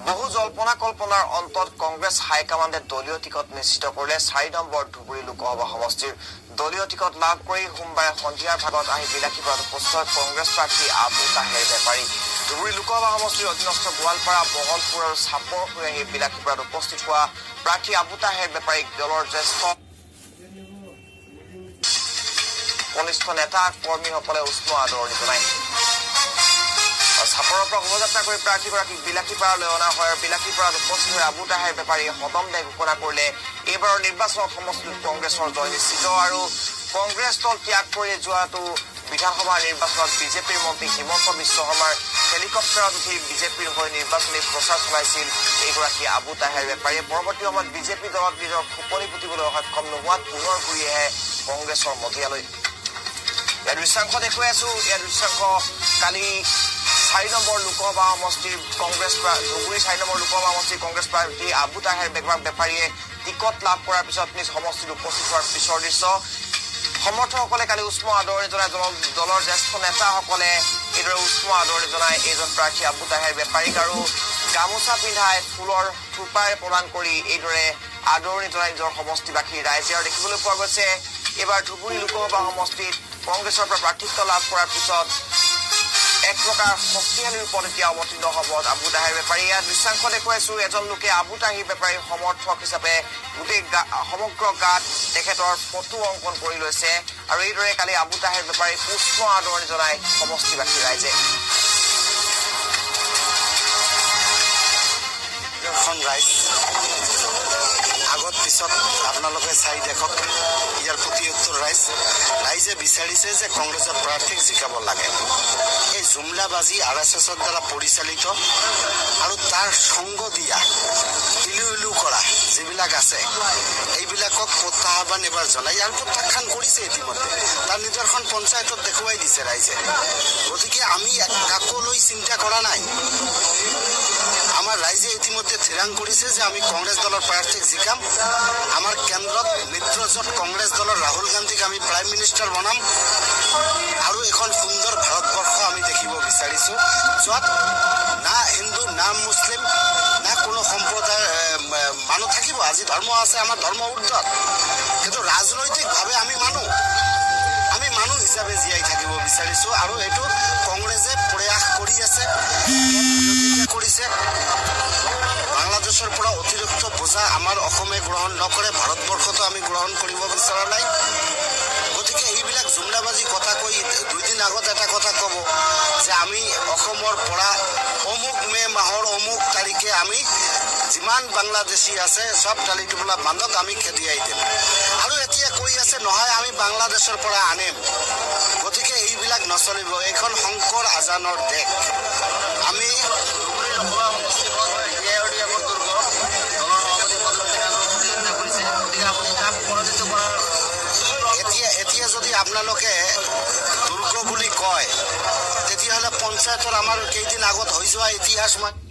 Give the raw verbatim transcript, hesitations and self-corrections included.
বহু জল্পনা কল্পনাৰ অন্তত কংগ্ৰেছ হাইকমাণ্ডে দলীয় টিকট নিশ্চিত কৰিলে চাৰি নম্বৰ ধুবুৰী লোকসভা সমষ্টিৰ দলীয় টিকট লাভ কৰি সোমবাৰে সন্ধিয়াৰ ভাগত আহি বিলাসীপুৰত উপস্থিত কংগ্ৰেছ প্ৰাৰ্থী আবু তাহেৰ বেপাৰী ধুবুৰী লোকসভা সমষ্টিৰ অধীনস্থ গোৱালপাৰা বহলপুৰ আৰু চাপৰ হৈ আহি বিলাসীপুৰত উপস্থিত হোৱা প্ৰাৰ্থী আবু তাহেৰ বেপাৰীক দলৰ জ্যেষ্ঠ কনিষ্ঠ নেতা কৰ্মীসকলে উষ্ম আদৰণি জনায়। চাপৰৰ পৰা শোভাযাত্ৰা কৰি প্ৰাৰ্থীগৰাকীক বিলাসীপাৰালৈ অনা হয় আৰু বিলাসীপাৰাত উপস্থিত হৈ আবু তাহেৰ বেপাৰীয়ে সদম্বে ঘোষণা কৰিলে এইবাৰৰ নিৰ্বাচনত সমষ্টিত কংগ্ৰেছৰ জয় নিশ্চিত আৰু কংগ্ৰেছ দল ত্যাগ কৰি যোৱাটো বিধানসভা নিৰ্বাচনত বিজেপিৰ মন্ত্ৰী হিমন্ত বিশ্ব শৰ্মাৰ হেলিকপ্টাৰত উঠি বিজেপিৰ হৈ নিৰ্বাচনী প্ৰচাৰ চলাইছিল এইগৰাকী আবু তাহেৰ বেপাৰীয়ে পৰৱৰ্তী সময়ত বিজেপি দলত নিজৰ খুপনি পুতিবলৈ সক্ষম নোহোৱাত পুনৰ ঘূৰি আহে কংগ্ৰেছৰ মজিয়ালৈ। ইয়াৰ দৃশ্যাংশ দেখুৱাই আছো। ইয়াৰ দৃশ্যাংশ কালি চাৰি নম্বৰ লোকসভা সমষ্টিৰ কংগ্ৰেছ ধুবুৰী চাৰি নম্বৰ লোকসভা সমষ্টিৰ কংগ্ৰেছ প্ৰাৰ্থী আবু তাহেৰ বেপাৰীয়ে টিকট লাভ কৰাৰ পিছত নিজ সমষ্টিত উপস্থিত হোৱাৰ পিছৰ দৃশ্য। সমৰ্থকসকলে কালি উষ্ম আদৰণি জনাই দলৰ জ্যেষ্ঠ নেতাসকলে এইদৰে উষ্ম আদৰণি জনাই এইজন প্ৰাৰ্থী আবু তাহেৰ বেপাৰীক আৰু গামোচা পিন্ধাই ফুলৰ থোপাৰে প্ৰদান কৰি এইদৰে আদৰণি জনাই নিজৰ সমষ্টিবাসী ৰাইজে আৰু দেখিবলৈ পোৱা গৈছে এইবাৰ ধুবুৰী লোকসভা সমষ্টিত কংগ্ৰেছৰ পৰা প্ৰাৰ্থিত্ব লাভ কৰাৰ পিছত এক প্ৰকাৰ শক্তিশালী ৰূপত এতিয়া অৱতীৰ্ণ হ'ব আবু তাহেৰ বেপাৰী। ইয়াৰ দৃশ্যাংশ দেখুৱাইছো। এজন লোকে আবু তাহেৰ বেপাৰীৰ সমৰ্থক হিচাপে গোটেই সমগ্ৰ গাত তেখেতৰ ফটো অংকন কৰি লৈছে আৰু এইদৰে কালি আবু তাহেৰ বেপাৰীক পুষ্প আদৰণি জনাই সমষ্টিবাসী ৰাইজে। আগত পিছত আপোনালোকে চাই দেখক ইয়াৰ প্ৰতি উত্তৰ ৰাইজ ৰাইজে বিচাৰিছে যে কংগ্ৰেছৰ প্ৰাৰ্থীক জিকাব লাগে। এই জুমলাবাজি আৰ এছ এছৰ দ্বাৰা পৰিচালিত আৰু তাৰ সংগ দিয়া ইলু ইলু কৰা যিবিলাক আছে এইবিলাকক প্ৰত্যাহ্বান এবাৰ জনাই আৰু প্ৰত্যাখ্যান কৰিছে ইতিমধ্যে তাৰ নিদৰ্শন পঞ্চায়তত দেখুৱাই দিছে ৰাইজে। গতিকে আমি কাকলৈ চিন্তা কৰা নাই। আমাৰ ৰাইজে ইতিমধ্যে থিৰাং কৰিছে যে আমি কংগ্ৰেছ দলৰ প্ৰাৰ্থীক জিকাম। আমাৰ কেন্দ্ৰত মিত্ৰজোঁট কংগ্ৰেছ দলৰ ৰাহুল গান্ধীক আমি প্ৰাইম মিনিষ্টাৰ বনাম আৰু এখন সুন্দৰ ভাৰতবৰ্ষ আমি দেখিব বিচাৰিছো য'ত না হিন্দু না মুছলিম না কোনো সম্প্ৰদায়ৰ মানুহ থাকিব। আজি ধৰ্ম আছে, আমাৰ ধৰ্ম উৰ্ধত, কিন্তু ৰাজনৈতিকভাৱে আমি মানুহ আমি মানুহ হিচাপে জীয়াই থাকিব বিচাৰিছো আৰু এইটো কংগ্ৰেছে প্ৰয়াস কৰি আছে, বিৰোধিতা কৰিছে। বাংলাদেশৰ পৰা অতিৰিক্ত বোজা আমাৰ অসমে গ্ৰহণ নকৰে, ভাৰতবৰ্ষতো আমি গ্ৰহণ কৰিব বিচৰা নাই। গতিকে এইবিলাক জুমলাবাজি কথা কৈ দুইদিন আগত এটা কথা ক'ব যে আমি অসমৰ পৰা অমুক মে মাহৰ অমুক তাৰিখে আমি যিমান বাংলাদেশী আছে চব টালি টোপোলা বান্ধক আমি খেদিয়াই দিম আৰু এতিয়া কৈ আছে নহয় আমি বাংলাদেশৰ পৰা আনিম। গতিকে এইবিলাক নচলিব। এইখন শংকৰ আজানৰ দেশ। আমি এতিয়া এতিয়া যদি আপোনালোকে দুৰ্গ বুলি কয় তেতিয়াহ'লে পঞ্চায়তৰ আমাৰ কেইদিন আগত হৈ যোৱা ইতিহাস